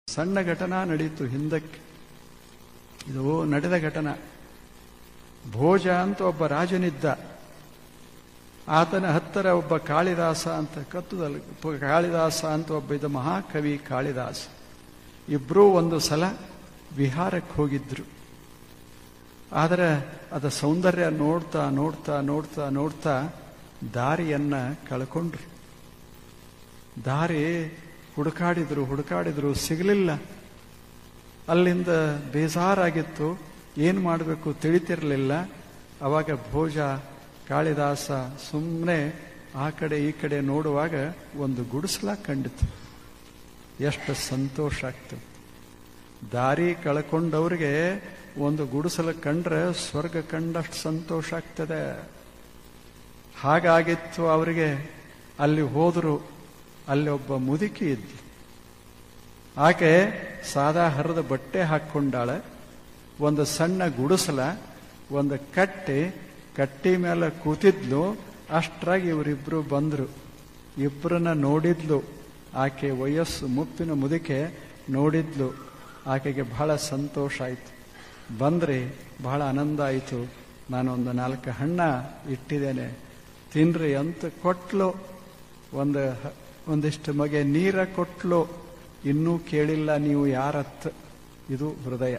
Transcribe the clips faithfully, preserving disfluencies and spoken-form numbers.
ಸಣ್ಣ ಘಟನಾ ನಡೀತು ಹಿಂದಕ್ಕೆ. ಇದು ನಡೆದ ಘಟನಾ. ಭೋಜ ಅಂತ ಒಬ್ಬ ರಾಜನಿದ್ದ. ಆತನ ಹತ್ತಿರ ಒಬ್ಬ ಕಾಳಿದಾಸ ಅಂತ ಕತ್ತುದಲ್ಲಿ ಕಾಳಿದಾಸ ಅಂತ ಒಬ್ಬ ಇದ್ದ, ಮಹಾಕವಿ ಕಾಳಿದಾಸ. ಇಬ್ಬರೂ ಒಂದು ಸಲ ವಿಹಾರಕ್ಕೆ ಹೋಗಿದ್ರು. ಆದರೆ ಅದ ಸೌಂದರ್ಯ ನೋಡ್ತಾ ನೋಡ್ತಾ ನೋಡ್ತಾ ನೋಡ್ತಾ ದಾರಿಯನ್ನ ಕಳ್ಕೊಂಡ್ರು. ದಾರಿ ಹುಡುಕಾಡಿದ್ರು ಹುಡುಕಾಡಿದ್ರು ಸಿಗಲಿಲ್ಲ. ಅಲ್ಲಿಂದ ಬೇಜಾರಾಗಿತ್ತು, ಏನು ಮಾಡಬೇಕು ತಿಳಿತಿರಲಿಲ್ಲ. ಅವಾಗ ಭೋಜ ಕಾಳಿದಾಸ ಸುಮ್ಮನೆ ಆ ಕಡೆ ಈ ಕಡೆ ನೋಡುವಾಗ ಒಂದು ಗುಡಿಸಲ ಕಂಡಿತು. ಎಷ್ಟು ಸಂತೋಷ ಆಗ್ತದೆ. ದಾರಿ ಕಳ್ಕೊಂಡವ್ರಿಗೆ ಒಂದು ಗುಡಿಸಲ ಕಂಡ್ರೆ ಸ್ವರ್ಗ ಕಂಡಷ್ಟು ಸಂತೋಷ ಆಗ್ತದೆ. ಹಾಗಾಗಿತ್ತು ಅವರಿಗೆ. ಅಲ್ಲಿ ಹೋದ್ರು. ಅಲ್ಲಿ ಒಬ್ಬ ಮುದುಕಿ ಇದ್ಲು. ಆಕೆ ಸಾದಾ ಹರಿದ ಬಟ್ಟೆ ಹಾಕ್ಕೊಂಡಾಳೆ. ಒಂದು ಸಣ್ಣ ಗುಡಿಸಲ, ಒಂದು ಕಟ್ಟಿ, ಕಟ್ಟಿ ಮೇಲೆ ಕೂತಿದ್ಲು. ಅಷ್ಟ್ರಾಗಿ ಇವರಿಬ್ರು ಬಂದ್ರು. ಇಬ್ಬರನ್ನ ನೋಡಿದ್ಲು. ಆಕೆ ವಯಸ್ಸು ಮುಪ್ಪಿನ ಮುದುಕೆ ನೋಡಿದ್ಲು. ಆಕೆಗೆ ಬಹಳ ಸಂತೋಷ ಆಯಿತು. ಬಂದ್ರಿ, ಬಹಳ ಆನಂದ ಆಯಿತು. ನಾನೊಂದು ನಾಲ್ಕು ಹಣ್ಣ ಇಟ್ಟಿದ್ದೇನೆ, ತಿನ್ರಿ ಅಂತ ಕೊಟ್ಲು. ಒಂದು ಒಂದಿಷ್ಟು ಮಗೆ ನೀರ ಕೊಟ್ಲು. ಇನ್ನೂ ಕೇಳಿಲ್ಲ ನೀವು ಯಾರತ್. ಇದು ಹೃದಯ.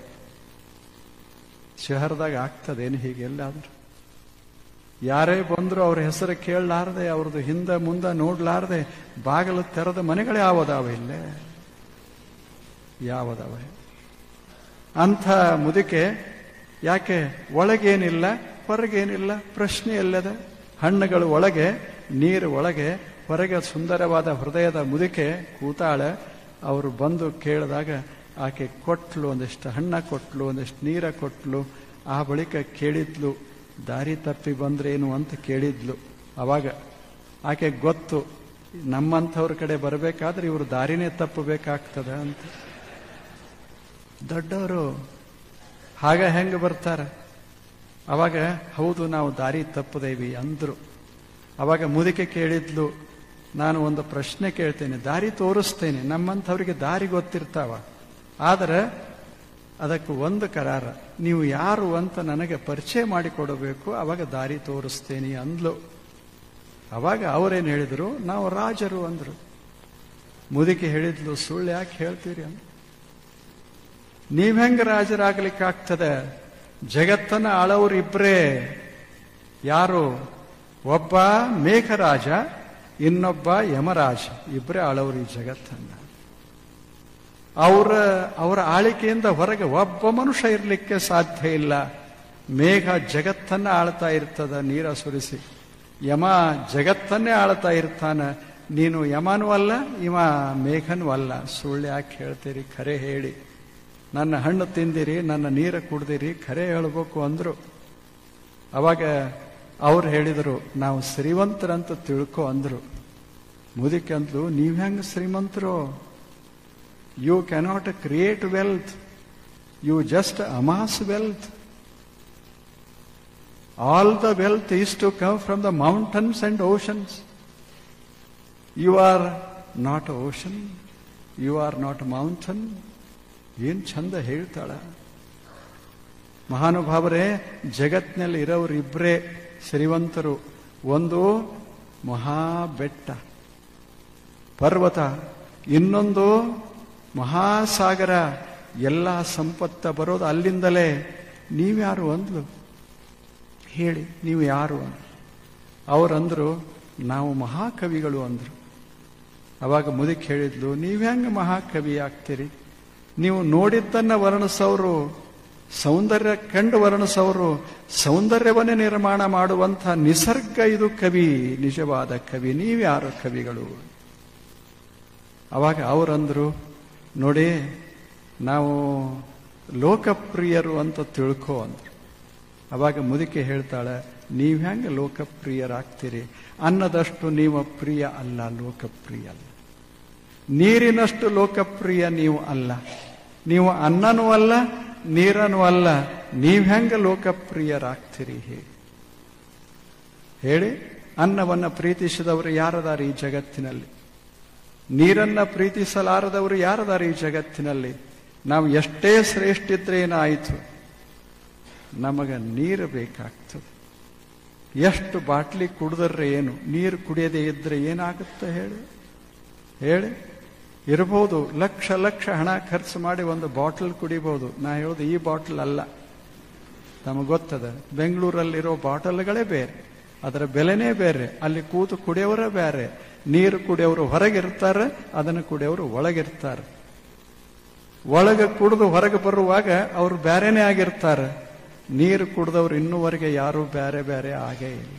ಶಹರದಾಗ ಆಗ್ತದೇನು ಹೀಗೆಲ್ಲಾದ್ರೂ? ಯಾರೇ ಬಂದ್ರು ಅವ್ರ ಹೆಸರು ಕೇಳಲಾರ್ದೆ, ಅವ್ರದ್ದು ಹಿಂದೆ ಮುಂದೆ ನೋಡ್ಲಾರ್ದೆ ಬಾಗಿಲು ತೆರೆದ ಮನೆಗಳು ಯಾವದಾವೆ ಇಲ್ಲೇ? ಯಾವದಾವೆ? ಅಂಥ ಮುದುಕೆ ಯಾಕೆ? ಒಳಗೇನಿಲ್ಲ, ಹೊರಗೇನಿಲ್ಲ, ಪ್ರಶ್ನೆ ಎಲ್ಲದ? ಹಣ್ಣುಗಳು ಒಳಗೆ, ನೀರು ಒಳಗೆ, ಹೊರಗೆ ಸುಂದರವಾದ ಹೃದಯದ ಮುದುಕೆ ಕೂತಾಳೆ. ಅವರು ಬಂದು ಕೇಳಿದಾಗ ಆಕೆ ಕೊಟ್ಲು, ಒಂದಿಷ್ಟು ಹಣ್ಣ ಕೊಟ್ಲು, ಒಂದಿಷ್ಟು ನೀರ ಕೊಟ್ಲು. ಆ ಬಳಿಕ ಕೇಳಿದ್ಲು, ದಾರಿ ತಪ್ಪಿ ಬಂದ್ರೇನು ಅಂತ ಕೇಳಿದ್ಲು. ಅವಾಗ ಆಕೆ ಗೊತ್ತು, ನಮ್ಮಂಥವ್ರ ಕಡೆ ಬರಬೇಕಾದ್ರೆ ಇವರು ದಾರಿನೇ ತಪ್ಪಬೇಕಾಗ್ತದ ಅಂತ. ದೊಡ್ಡವರು ಹಾಗ ಹೆಂಗೆ ಬರ್ತಾರೆ? ಅವಾಗ ಹೌದು, ನಾವು ದಾರಿ ತಪ್ಪದೇವಿ ಅಂದ್ರು. ಅವಾಗ ಮುದುಕೆ ಕೇಳಿದ್ಲು, ನಾನು ಒಂದು ಪ್ರಶ್ನೆ ಕೇಳ್ತೇನೆ, ದಾರಿ ತೋರಿಸ್ತೇನೆ. ನಮ್ಮಂಥವ್ರಿಗೆ ದಾರಿ ಗೊತ್ತಿರ್ತಾವ, ಆದರೆ ಅದಕ್ಕೆ ಒಂದು ಕರಾರ, ನೀವು ಯಾರು ಅಂತ ನನಗೆ ಪರಿಚಯ ಮಾಡಿಕೊಡಬೇಕು, ಅವಾಗ ದಾರಿ ತೋರಿಸ್ತೇನೆ ಅಂದ್ಲು. ಅವಾಗ ಅವರೇನು ಹೇಳಿದ್ರು, ನಾವು ರಾಜರು ಅಂದ್ರು. ಮುದುಕಿ ಹೇಳಿದ್ಲು, ಸುಳ್ಳು ಯಾಕೆ ಹೇಳ್ತೀರಿ ಅಂತ. ನೀವೆಂಗ ರಾಜರಾಗ್ಲಿಕ್ಕಾಗ್ತದೆ? ಜಗತ್ತನ್ನ ಆಳವರಿಬ್ರೇ. ಯಾರು? ಒಬ್ಬ ಮೇಘರಾಜ, ಇನ್ನೊಬ್ಬ ಯಮರಾಜ. ಇಬ್ಬರೇ ಆಳವರು ಈ ಜಗತ್ತನ್ನ. ಅವರ ಅವರ ಆಳಿಕೆಯಿಂದ ಹೊರಗೆ ಒಬ್ಬ ಮನುಷ್ಯ ಇರಲಿಕ್ಕೆ ಸಾಧ್ಯ ಇಲ್ಲ. ಮೇಘ ಜಗತ್ತನ್ನ ಆಳ್ತಾ ಇರ್ತದ ನೀರ ಸುರಿಸಿ. ಯಮ ಜಗತ್ತನ್ನೇ ಆಳ್ತಾ ಇರ್ತಾನ. ನೀನು ಯಮನೂ ಅಲ್ಲ, ಇವ ಮೇಘನೂ ಅಲ್ಲ. ಸುಳ್ಳು ಯಾಕೆ ಹೇಳ್ತೀರಿ? ಖರೆ ಹೇಳಿ. ನನ್ನ ಹಣ್ಣು ತಿಂದಿರಿ, ನನ್ನ ನೀರು ಕುಡ್ದಿರಿ, ಖರೆ ಹೇಳ್ಬೇಕು ಅಂದ್ರು. ಅವಾಗ ಅವ್ರು ಹೇಳಿದರು, ನಾವು ಶ್ರೀಮಂತರಂತ ತಿಳ್ಕೊ ಅಂದ್ರು. ಮುದುಕಿ ಅಂದ್ಲು, ನೀವ್ ಹೆಂಗ ಶ್ರೀಮಂತರು? You cannot create wealth, you just amass wealth. All the wealth is to come from the mountains and oceans. You are not ocean, you are not mountain. ಏನ್ ಚಂದ ಹೇಳ್ತಾಳ. ಮಹಾನುಭಾವರೇ, ಜಗತ್ನಲ್ಲಿ ಇರೋರು ಇಬ್ಬರೇ ಶ್ರೀಮಂತರು. ಒಂದು ಮಹಾ ಬೆಟ್ಟ ಪರ್ವತ, ಇನ್ನೊಂದು ಮಹಾಸಾಗರ. ಎಲ್ಲ ಸಂಪತ್ತ ಬರೋದು ಅಲ್ಲಿಂದಲೇ. ನೀವ್ಯಾರು ಅಂದ್ಲು. ಹೇಳಿ, ನೀವು ಯಾರು ಅಂದ್ರು. ಅವರಂದ್ರು, ನಾವು ಮಹಾಕವಿಗಳು ಅಂದ್ರು. ಅವಾಗ ಮುದುಕಿ ಹೇಳಿದ್ಲು, ನೀವ್ಯಾಂಗ ಮಹಾಕವಿ ಆಗ್ತೀರಿ? ನೀವು ನೋಡಿದ್ದನ್ನ ವರ್ಣಿಸೋರು, ಸೌಂದರ್ಯ ಕಂಡು ವರ್ಣಿಸೋರು, ಸೌಂದರ್ಯವನ್ನೇ ನಿರ್ಮಾಣ ಮಾಡುವಂಥ ನಿಸರ್ಗ ಇದು ಕವಿ, ನಿಜವಾದ ಕವಿ. ನೀವ್ಯಾರು ಕವಿಗಳು? ಅವಾಗ ಅವರಂದ್ರು, ನೋಡಿ, ನಾವು ಲೋಕಪ್ರಿಯರು ಅಂತ ತಿಳ್ಕೊ ಅಂದ್ರು. ಅವಾಗ ಮುದುಕಿ ಹೇಳ್ತಾಳೆ, ನೀವ್ ಹೆಂಗ ಲೋಕಪ್ರಿಯರಾಗ್ತೀರಿ? ಅನ್ನದಷ್ಟು ನೀವು ಪ್ರಿಯ ಅಲ್ಲ, ಲೋಕಪ್ರಿಯ ಅಲ್ಲ. ನೀರಿನಷ್ಟು ಲೋಕಪ್ರಿಯ ನೀವು ಅಲ್ಲ. ನೀವು ಅನ್ನನೂ ಅಲ್ಲ, ನೀರನೂ ಅಲ್ಲ. ನೀವ್ ಹೆಂಗ ಲೋಕಪ್ರಿಯರಾಗ್ತೀರಿ ಹೇಳಿ? ಹೇಳಿ. ಅನ್ನವನ್ನ ಪ್ರೀತಿಸಿದವರು ಯಾರದಾರ ಈ ಜಗತ್ತಿನಲ್ಲಿ? ನೀರನ್ನ ಪ್ರೀತಿಸಲಾರದವರು ಯಾರದಾರ ಈ ಜಗತ್ತಿನಲ್ಲಿ? ನಾವು ಎಷ್ಟೇ ಶ್ರೇಷ್ಠ ಇದ್ರೆ ಏನಾಯಿತು, ನಮಗ ನೀರು ಬೇಕಾಗ್ತದೆ. ಎಷ್ಟು ಬಾಟ್ಲಿ ಕುಡಿದ್ರೆ ಏನು, ನೀರು ಕುಡಿಯದೇ ಇದ್ರೆ ಏನಾಗುತ್ತೆ ಹೇಳಿ ಹೇಳಿ ಇರಬಹುದು ಲಕ್ಷ ಲಕ್ಷ ಹಣ ಖರ್ಚು ಮಾಡಿ ಒಂದು ಬಾಟಲ್ ಕುಡಿಬಹುದು. ನಾ ಹೇಳೋದು ಈ ಬಾಟಲ್ ಅಲ್ಲ, ನಮಗೆ ಗೊತ್ತದ. ಬೆಂಗಳೂರಲ್ಲಿರೋ ಬಾಟಲ್ಗಳೇ ಬೇರೆ, ಅದರ ಬೆಲೆನೇ ಬೇರೆ. ಅಲ್ಲಿ ಕೂತು ಕುಡಿಯೋರೇ ಬೇರೆ. ನೀರು ಕುಡಿಯೋರು ಹೊರಗಿರ್ತಾರೆ, ಅದನ್ನು ಕುಡಿಯೋರು ಒಳಗಿರ್ತಾರೆ. ಒಳಗೆ ಕುಡಿದು ಹೊರಗೆ ಬರುವಾಗ ಅವರು ಬೇರೆನೇ ಆಗಿರ್ತಾರೆ. ನೀರು ಕುಡಿದವ್ರು ಇನ್ನೂವರೆಗೆ ಯಾರೂ ಬೇರೆ ಬೇರೆ ಆಗೇ ಇಲ್ಲ.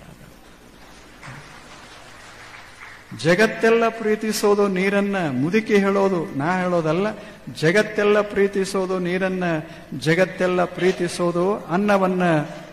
ಜಗತ್ತೆಲ್ಲ ಪ್ರೀತಿಸೋದು ನೀರನ್ನ. ಮುದುಕಿ ಹೇಳೋದು, ನಾ ಹೇಳೋದಲ್ಲ. ಜಗತ್ತೆಲ್ಲ ಪ್ರೀತಿಸೋದು ನೀರನ್ನ, ಜಗತ್ತೆಲ್ಲ ಪ್ರೀತಿಸೋದು ಅನ್ನವನ್ನ.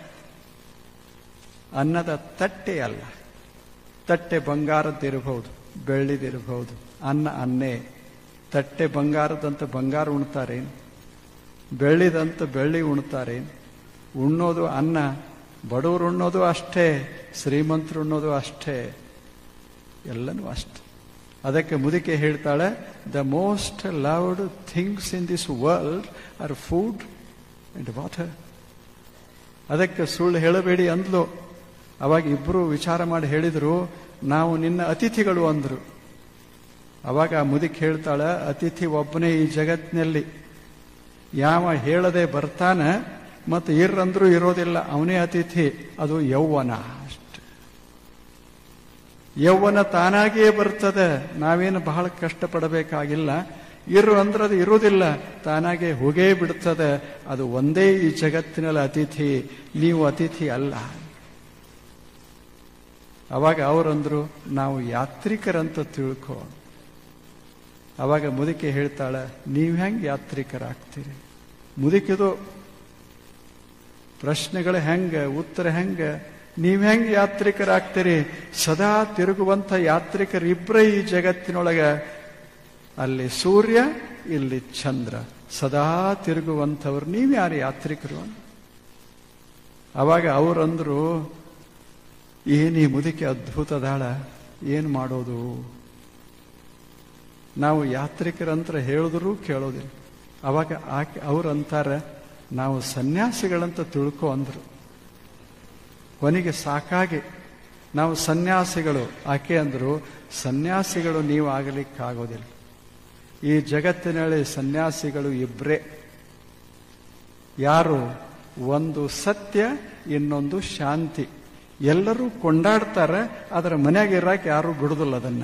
ಅನ್ನದ ತಟ್ಟೆ ಅಲ್ಲ. ತಟ್ಟೆ ಬಂಗಾರದ್ದಿರಬಹುದು, ಬೆಳ್ಳಿದಿರಬಹುದು. ಅನ್ನ ಅನ್ನೇ. ತಟ್ಟೆ ಬಂಗಾರದಂತ ಬಂಗಾರ ಉಣ್ತಾರೇನು? ಬೆಳ್ಳಿದಂತ ಬೆಳ್ಳಿ ಉಣ್ತಾರೇನು? ಉಣ್ಣೋದು ಅನ್ನ. ಬಡವರು ಉಣ್ಣೋದು ಅಷ್ಟೇ, ಶ್ರೀಮಂತರು ಉಣ್ಣೋದು ಅಷ್ಟೇ, ಎಲ್ಲನೂ ಅಷ್ಟೆ. ಅದಕ್ಕೆ ಮುದುಕೆ ಹೇಳ್ತಾಳೆ, the most loved things in this world are food and water. ಅದಕ್ಕೆ ಸುಳ್ಳು ಹೇಳಬೇಡಿ ಅಂದ್ಲು. ಅವಾಗ ಇಬ್ರು ವಿಚಾರ ಮಾಡಿ ಹೇಳಿದ್ರು, ನಾವು ನಿನ್ನ ಅತಿಥಿಗಳು ಅಂದ್ರು. ಅವಾಗ ಆ ಮುದುಕಿ ಹೇಳ್ತಾಳ, ಅತಿಥಿ ಒಬ್ಬನೇ ಈ ಜಗತ್ತಿನಲ್ಲಿ. ಯಾವ ಹೇಳದೆ ಬರ್ತಾನ ಮತ್ತು ಇರ್ರಂದ್ರೂ ಇರೋದಿಲ್ಲ, ಅವನೇ ಅತಿಥಿ. ಅದು ಯೌವನ ಅಷ್ಟೆ. ಯೌವನ ತಾನಾಗಿಯೇ ಬರ್ತದೆ, ನಾವೇನು ಬಹಳ ಕಷ್ಟಪಡಬೇಕಾಗಿಲ್ಲ. ಇರು ಅಂದ್ರೆ ಅದು ಇರುವುದಿಲ್ಲ, ತಾನಾಗೆ ಹೋಗೇ ಬಿಡ್ತದೆ. ಅದು ಒಂದೇ ಈ ಜಗತ್ತಿನಲ್ಲಿ ಅತಿಥಿ, ನೀವು ಅತಿಥಿ ಅಲ್ಲ. ಅವಾಗ ಅವರಂದ್ರು, ನಾವು ಯಾತ್ರಿಕರಂತ ತಿಳ್ಕೊ. ಅವಾಗ ಮುದುಕಿ ಹೇಳ್ತಾಳೆ, ನೀವು ಹೆಂಗೆ ಯಾತ್ರಿಕರಾಗ್ತೀರಿ? ಮುದುಕಿದು ಪ್ರಶ್ನೆಗಳು ಹೆಂಗ, ಉತ್ತರ ಹೆಂಗ? ನೀವ್ ಹೆಂಗ್ ಯಾತ್ರಿಕರಾಗ್ತೀರಿ? ಸದಾ ತಿರುಗುವಂಥ ಯಾತ್ರಿಕರಿಬ್ಬರೇ ಈ ಜಗತ್ತಿನೊಳಗ. ಅಲ್ಲಿ ಸೂರ್ಯ, ಇಲ್ಲಿ ಚಂದ್ರ, ಸದಾ ತಿರುಗುವಂಥವ್ರು. ನೀವ್ಯಾರು ಯಾತ್ರಿಕರು? ಅವಾಗ ಅವರಂದ್ರು, ಏನೀ ಮುದುಕಿ ಅದ್ಭುತದಾಳ, ಏನ್ ಮಾಡೋದು? ನಾವು ಯಾತ್ರಿಕರಂತ್ರ ಹೇಳಿದ್ರು ಕೇಳೋದಿಲ್ಲ. ಅವಾಗ ಆಕೆ ಅವ್ರಂತಾರೆ, ನಾವು ಸನ್ಯಾಸಿಗಳಂತ ತಿಳ್ಕೊ ಅಂದ್ರು. ಕೊನೆಗೆ ಸಾಕಾಗಿ ನಾವು ಸನ್ಯಾಸಿಗಳು. ಆಕೆ ಅಂದ್ರು, ಸನ್ಯಾಸಿಗಳು ನೀವು ಆಗಲಿಕ್ಕಾಗೋದಿಲ್ಲ. ಈ ಜಗತ್ತಿನಲ್ಲಿ ಸನ್ಯಾಸಿಗಳು ಇಬ್ರೇ. ಯಾರು? ಒಂದು ಸತ್ಯ, ಇನ್ನೊಂದು ಶಾಂತಿ. ಎಲ್ಲರೂ ಕೊಂಡಾಡ್ತಾರೆ, ಅದರ ಮನೆಯಾಗ ಇರಾಕ ಯಾರು ಬಿಡುದಿಲ್ಲ. ಅದನ್ನ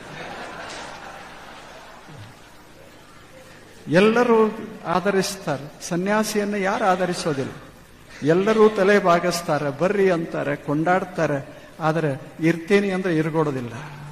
ಎಲ್ಲರೂ ಆಧರಿಸ್ತಾರೆ. ಸನ್ಯಾಸಿಯನ್ನು ಯಾರು ಆಧರಿಸೋದಿಲ್ಲ. ಎಲ್ಲರೂ ತಲೆ ಬಾಗಿಸ್ತಾರೆ, ಬರ್ರಿ ಅಂತಾರೆ, ಕೊಂಡಾಡ್ತಾರೆ. ಆದರೆ ಇರ್ತೀನಿ ಅಂದ್ರೆ ಇರ್ಗೊಡೋದಿಲ್ಲ.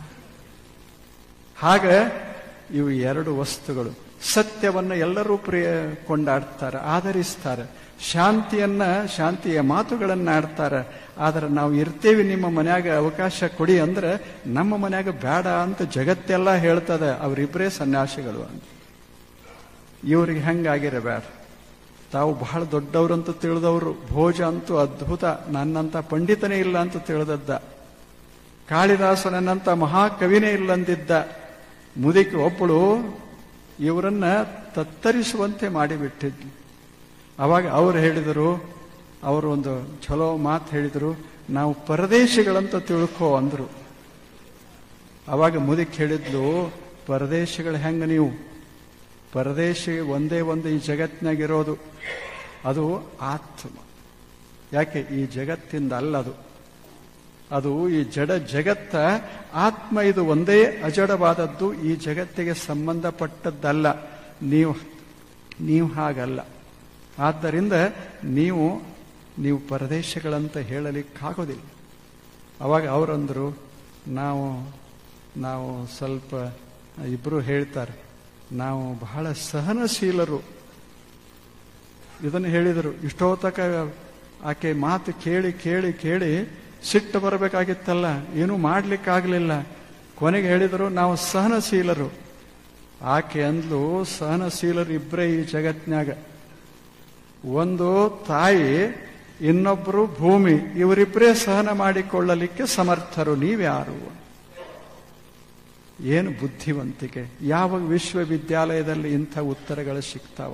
ಹಾಗೆ ಇವು ಎರಡು ವಸ್ತುಗಳು. ಸತ್ಯವನ್ನ ಎಲ್ಲರೂ ಪ್ರಿಯ ಕೊಂಡಾಡ್ತಾರೆ, ಆಧರಿಸ್ತಾರೆ. ಶಾಂತಿಯನ್ನ, ಶಾಂತಿಯ ಮಾತುಗಳನ್ನ ಆಡ್ತಾರೆ. ಆದ್ರೆ ನಾವು ಇರ್ತೇವೆ, ನಿಮ್ಮ ಮನ್ಯಾಗ ಅವಕಾಶ ಕೊಡಿ ಅಂದ್ರೆ ನಮ್ಮ ಮನ್ಯಾಗ ಬೇಡ ಅಂತ ಜಗತ್ತೆಲ್ಲ ಹೇಳ್ತದೆ. ಅವರಿಬ್ಬರೇ ಸನ್ಯಾಸಿಗಳು ಅಂತ. ಇವ್ರಿಗೆ ಹೆಂಗಾಗಿರಬೇಡ. ತಾವು ಬಹಳ ದೊಡ್ಡವ್ರಂತ ತಿಳಿದವರು. ಭೋಜ ಅಂತೂ ಅದ್ಭುತ, ನನ್ನಂತ ಪಂಡಿತನೇ ಇಲ್ಲ ಅಂತ ತಿಳಿದದ್ದ. ಕಾಳಿದಾಸನನ್ನಂತ ಮಹಾಕವಿನೇ ಇಲ್ಲಂದಿದ್ದ. ಮುದುಕಿ ಒಬ್ಬಳು ಇವರನ್ನ ತತ್ತರಿಸುವಂತೆ ಮಾಡಿಬಿಟ್ಟಿದ್ಲು. ಅವಾಗ ಅವ್ರು ಹೇಳಿದರು, ಅವರು ಒಂದು ಚಲೋ ಮಾತು ಹೇಳಿದರು, ನಾವು ಪರದೇಶಿಗಳಂತ ತಿಳ್ಕೋ ಅಂದ್ರು. ಅವಾಗ ಮುದುಕಿ ಹೇಳಿದ್ಲು, ಪರದೇಶಿಗಳು ಹೆಂಗ ನೀವು? ಪರದೇಶಿ ಒಂದೇ ಒಂದು ಈ ಜಗತ್ತಿನಾಗಿರೋದು, ಅದು ಆತ್ಮ. ಯಾಕೆ? ಈ ಜಗತ್ತಿಂದ ಅಲ್ಲದು. ಅದು ಈ ಜಡ ಜಗತ್ತ. ಆತ್ಮ ಇದು ಒಂದೇ ಅಜಡವಾದದ್ದು, ಈ ಜಗತ್ತಿಗೆ ಸಂಬಂಧಪಟ್ಟದ್ದಲ್ಲ. ನೀವು ನೀವು ಹಾಗಲ್ಲ. ಆದ್ದರಿಂದ ನೀವು ನೀವು ಪರದೇಶಗಳಂತ ಹೇಳಲಿಕ್ಕಾಗೋದಿಲ್ಲ. ಅವಾಗ ಅವರಂದ್ರು, ನಾವು ನಾವು ಸ್ವಲ್ಪ, ಇಬ್ರು ಹೇಳ್ತಾರೆ, ನಾವು ಬಹಳ ಸಹನಶೀಲರು. ಇದನ್ನು ಹೇಳಿದರು. ಇಷ್ಟೋ ತಕ ಆಕೆ ಮಾತು ಕೇಳಿ ಕೇಳಿ ಕೇಳಿ ಸಿಟ್ಟು ಬರಬೇಕಾಗಿತ್ತಲ್ಲ, ಏನೂ ಮಾಡ್ಲಿಕ್ಕಾಗಲಿಲ್ಲ. ಕೊನೆಗೆ ಹೇಳಿದರು, ನಾವು ಸಹನಶೀಲರು. ಆಕೆ ಅಂದ್ಲು, ಸಹನಶೀಲರು ಇಬ್ಬರೇ ಈ ಜಗತ್ನ್ಯಾಗ. ಒಂದು ತಾಯಿ, ಇನ್ನೊಬ್ಬರು ಭೂಮಿ. ಇವರಿಬ್ಬರೇ ಸಹನ ಮಾಡಿಕೊಳ್ಳಲಿಕ್ಕೆ ಸಮರ್ಥರು. ನೀವ್ಯಾರು? ಏನು ಬುದ್ಧಿವಂತಿಕೆ! ಯಾವ ವಿಶ್ವವಿದ್ಯಾಲಯದಲ್ಲಿ ಇಂಥ ಉತ್ತರಗಳು ಸಿಗ್ತಾವ?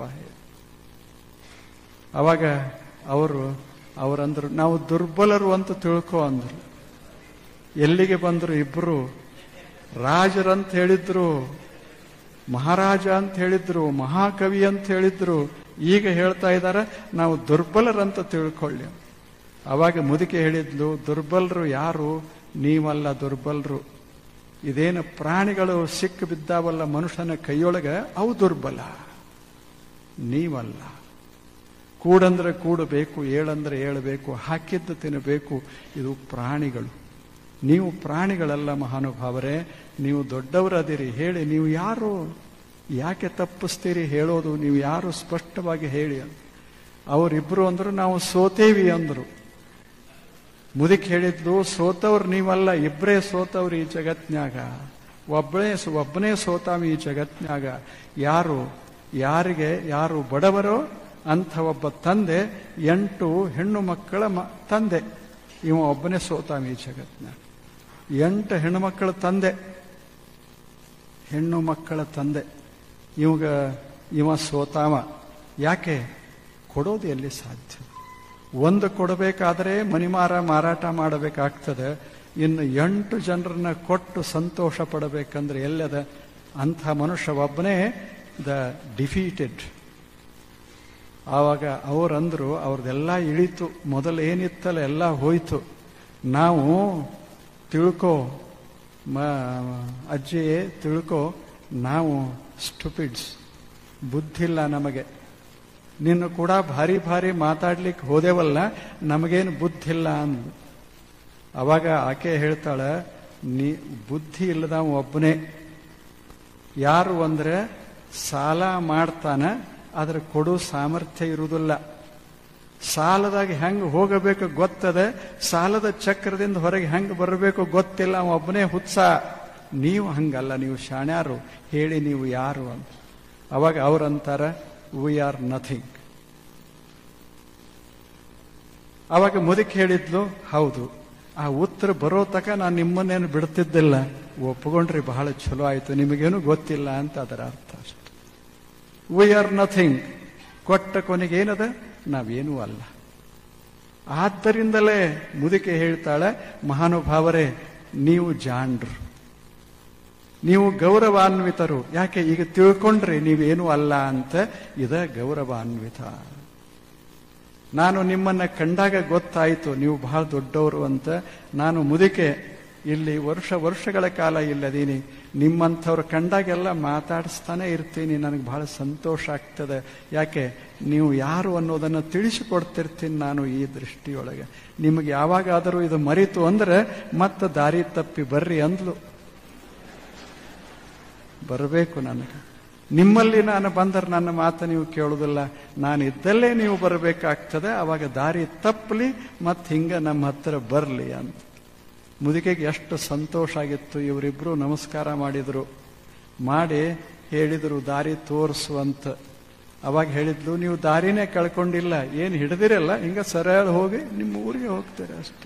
ಅವಾಗ ಅವರು ಅವರಂದ್ರು, ನಾವು ದುರ್ಬಲರು ಅಂತ ತಿಳ್ಕೊ ಅಂದ್ರು. ಎಲ್ಲಿಗೆ ಬಂದ್ರು ಇಬ್ರು? ರಾಜರಂತ ಹೇಳಿದ್ರು, ಮಹಾರಾಜ ಅಂತ ಹೇಳಿದ್ರು, ಮಹಾಕವಿ ಅಂತ ಹೇಳಿದ್ರು. ಈಗ ಹೇಳ್ತಾ ಇದ್ದಾರೆ ನಾವು ದುರ್ಬಲರಂತ ತಿಳ್ಕೊಳ್ಳಿ. ಅವಾಗ ಮುದುಕಿ ಹೇಳಿದ್ಲು, ದುರ್ಬಲರು ಯಾರು? ನೀವಲ್ಲ ದುರ್ಬಲರು. ಇದೇನು ಪ್ರಾಣಿಗಳು ಸಿಕ್ಕು ಬಿದ್ದಾವಲ್ಲ ಮನುಷ್ಯನ ಕೈಯೊಳಗೆ, ಅವು ದುರ್ಬಲ, ನೀವಲ್ಲ. ಕೂಡಂದ್ರೆ ಕೂಡಬೇಕು, ಏಳಂದ್ರೆ ಏಳಬೇಕು, ಹಾಕಿದ್ದು ತಿನ್ನಬೇಕು. ಇದು ಪ್ರಾಣಿಗಳು. ನೀವು ಪ್ರಾಣಿಗಳಲ್ಲ ಮಹಾನುಭಾವರೇ, ನೀವು ದೊಡ್ಡವರದಿರಿ. ಹೇಳಿ, ನೀವು ಯಾರು? ಯಾಕೆ ತಪ್ಪಿಸ್ತೀರಿ ಹೇಳೋದು? ನೀವು ಯಾರು ಸ್ಪಷ್ಟವಾಗಿ ಹೇಳಿ ಅಂತ. ಅವರಿಬ್ರು ಅಂದ್ರು, ನಾವು ಸೋತೇವಿ ಅಂದ್ರು. ಮುದುಕಿ ಹೇಳಿದ್ಲು, ಸೋತವ್ರು ನೀವಲ್ಲ, ಇಬ್ಬರೇ ಸೋತವ್ರು ಈ ಜಗತ್ನ್ಯಾಗ. ಒಬ್ಬನೇ ಒಬ್ಬನೇ ಸೋತಾವ ಈ ಜಗತ್ನ್ಯಾಗ. ಯಾರು? ಯಾರಿಗೆ? ಯಾರು ಬಡವರೋ ಅಂಥ ಒಬ್ಬ ತಂದೆ, ಎಂಟು ಹೆಣ್ಣು ಮಕ್ಕಳ ಮ ತಂದೆ. ಇವ ಒಬ್ಬನೇ ಸೋತಾವ ಈ ಜಗತ್ನ್ಯಾಗ. ಎಂಟು ಹೆಣ್ಣು ಮಕ್ಕಳ ತಂದೆ, ಹೆಣ್ಣು ಮಕ್ಕಳ ತಂದೆ. ಇವಾಗ ಇವ ಸೋತಾವ. ಯಾಕೆ? ಕೊಡೋದು ಎಲ್ಲಿ ಸಾಧ್ಯ? ಒಂದು ಕೊಡಬೇಕಾದ್ರೆ ಮನಿಮಾರ ಮಾರಾಟ ಮಾಡಬೇಕಾಗ್ತದೆ. ಇನ್ನು ಎಂಟು ಜನರನ್ನ ಕೊಟ್ಟು ಸಂತೋಷ ಪಡಬೇಕಂದ್ರೆ ಎಲ್ಲದ? ಅಂಥ ಮನುಷ್ಯ ಒಬ್ಬನೇ ದ ಡಿಫೀಟೆಡ್. ಆವಾಗ ಅವರಂದ್ರು, ಅವ್ರದ್ದೆಲ್ಲ ಇಳಿತು, ಮೊದಲು ಏನಿತ್ತಲ್ಲ ಎಲ್ಲ ಹೋಯ್ತು. ನಾವು ತಿಳ್ಕೋ ಮ ಅಜ್ಜಿ ತಿಳ್ಕೋ, ನಾವು ಸ್ಟುಪಿಡ್ಸ್, ಬುದ್ಧಿಲ್ಲ ನಮಗೆ. ನಿನ್ನ ಕೂಡ ಭಾರಿ ಭಾರಿ ಮಾತಾಡ್ಲಿಕ್ಕೆ ಹೋದೆವಲ್ಲ, ನಮಗೇನು ಬುದ್ಧಿಲ್ಲ ಅಂದು. ಅವಾಗ ಆಕೆ ಹೇಳ್ತಾಳೆ, ನೀ ಬುದ್ಧಿ ಇಲ್ಲದ ಒಬ್ಬನೇ. ಯಾರು ಅಂದ್ರೆ ಸಾಲ ಮಾಡ್ತಾನ, ಆದ್ರೆ ಕೊಡೋ ಸಾಮರ್ಥ್ಯ ಇರುವುದಿಲ್ಲ. ಸಾಲದಾಗ ಹೆಂಗೆ ಹೋಗಬೇಕು ಗೊತ್ತದೆ, ಸಾಲದ ಚಕ್ರದಿಂದ ಹೊರಗೆ ಹೆಂಗೆ ಬರಬೇಕು ಗೊತ್ತಿಲ್ಲ, ಅವ ಒಬ್ಬನೇ ಹುತ್ಸ. ನೀವು ಹಂಗಲ್ಲ, ನೀವು ಶಾಣ್ಯಾರು, ಹೇಳಿ ನೀವು ಯಾರು ಅಂತ. ಅವಾಗ ಅವ್ರಂತಾರ, ವಿ ಆರ್ ನಥಿಂಗ್. ಅವಾಗ ಮುದುಕಿ ಹೇಳಿದ್ಲು, ಹೌದು, ಆ ಉತ್ತರ ಬರೋ ತಕ ನಾನು ನಿಮ್ಮನ್ನೇನು ಬಿಡ್ತಿದ್ದಿಲ್ಲ. ಒಪ್ಕೊಂಡ್ರಿ, ಬಹಳ ಚಲೋ ಆಯ್ತು, ನಿಮಗೇನು ಗೊತ್ತಿಲ್ಲ ಅಂತ ಅದರ ಅರ್ಥ ಅಷ್ಟೆ. We are nothing. ಕೊಟ್ಟ ಕೊನೆಗೇನದ? ನಾವೇನೂ ಅಲ್ಲ. ಆದ್ದರಿಂದಲೇ ಮುದುಕೆ ಹೇಳ್ತಾಳೆ, ಮಹಾನುಭಾವರೇ ನೀವು ಜಾಣ್ರು, ನೀವು ಗೌರವಾನ್ವಿತರು. ಯಾಕೆ? ಈಗ ತಿಳ್ಕೊಂಡ್ರಿ ನೀವೇನೂ ಅಲ್ಲ ಅಂತ. ಇದ ಗೌರವಾನ್ವಿತ. ನಾನು ನಿಮ್ಮನ್ನ ಕಂಡಾಗ ಗೊತ್ತಾಯಿತು ನೀವು ಬಹಳ ದೊಡ್ಡವರು ಅಂತ. ನಾನು ಮುದುಕೆ, ಇಲ್ಲಿ ವರ್ಷ ವರ್ಷಗಳ ಕಾಲ ಇಲ್ಲದೀನಿ. ನಿಮ್ಮಂಥವ್ರು ಕಂಡಾಗೆಲ್ಲ ಮಾತಾಡಿಸ್ತಾನೆ ಇರ್ತೀನಿ. ನನಗೆ ಬಹಳ ಸಂತೋಷ ಆಗ್ತದೆ. ಯಾಕೆ? ನೀವು ಯಾರು ಅನ್ನೋದನ್ನು ತಿಳಿಸಿಕೊಡ್ತಿರ್ತೀನಿ ನಾನು ಈ ದೃಷ್ಟಿಯೊಳಗೆ. ನಿಮಗೆ ಯಾವಾಗಾದರೂ ಇದು ಮರಿತು ಅಂದ್ರೆ ಮತ್ತೆ ದಾರಿ ತಪ್ಪಿ ಬರ್ರಿ ಅಂದ್ಲು. ಬರಬೇಕು ನನಗೆ. ನಿಮ್ಮಲ್ಲಿ ನಾನು ಬಂದರೆ ನನ್ನ ಮಾತು ನೀವು ಕೇಳೋದಿಲ್ಲ, ನಾನು ಇದ್ದಲ್ಲೇ ನೀವು ಬರಬೇಕಾಗ್ತದೆ. ಅವಾಗ ದಾರಿ ತಪ್ಪಲಿ, ಮತ್ತೆ ಹಿಂಗ ನಮ್ಮ ಹತ್ರ ಬರಲಿ ಅಂತ. ಮುದುಕೆಗೆ ಎಷ್ಟು ಸಂತೋಷ ಆಗಿತ್ತು. ಇವರಿಬ್ರು ನಮಸ್ಕಾರ ಮಾಡಿದ್ರು, ಮಾಡಿ ಹೇಳಿದ್ರು ದಾರಿ ತೋರಿಸುವಂತ. ಅವಾಗ ಹೇಳಿದ್ಲು, ನೀವು ದಾರಿನೇ ಕಳ್ಕೊಂಡಿಲ್ಲ, ಏನು ಹಿಡಿದಿರಲ್ಲ, ಹಿಂಗ ಸರಳ ಹೋಗಿ ನಿಮ್ಮ ಊರಿಗೆ ಹೋಗ್ತೀರ ಅಷ್ಟೆ.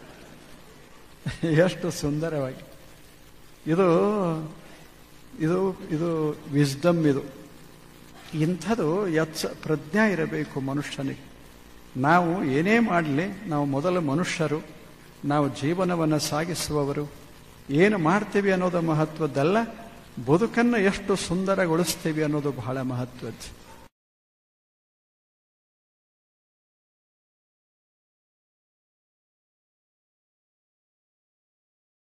ಎಷ್ಟು ಸುಂದರವಾಗಿ. ಇದು ಇದು ಇದು ವಿಸ್ಡಮ್. ಇದು ಇಂಥದ್ದು ಯತ್ಸ ಪ್ರಜ್ಞೆ ಇರಬೇಕು ಮನುಷ್ಯನಿಗೆ. ನಾವು ಏನೇ ಮಾಡಲಿ, ನಾವು ಮೊದಲು ಮನುಷ್ಯರು, ನಾವು ಜೀವನವನ್ನು ಸಾಗಿಸುವವರು. ಏನು ಮಾಡ್ತೀವಿ ಅನ್ನೋದು ಮಹತ್ವದ್ದಲ್ಲ, ಬದುಕನ್ನು ಎಷ್ಟು ಸುಂದರಗೊಳಿಸ್ತೀವಿ ಅನ್ನೋದು ಬಹಳ ಮಹತ್ವದ್ದು.